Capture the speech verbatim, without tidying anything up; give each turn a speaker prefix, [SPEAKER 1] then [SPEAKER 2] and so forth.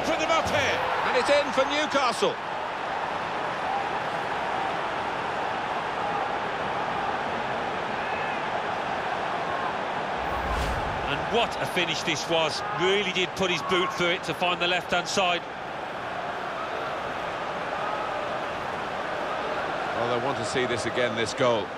[SPEAKER 1] opened them up here.
[SPEAKER 2] And it's in for Newcastle.
[SPEAKER 1] And what a finish this was. Really did put his boot through it to find the left-hand side.
[SPEAKER 2] Well, they want to see this again, this goal.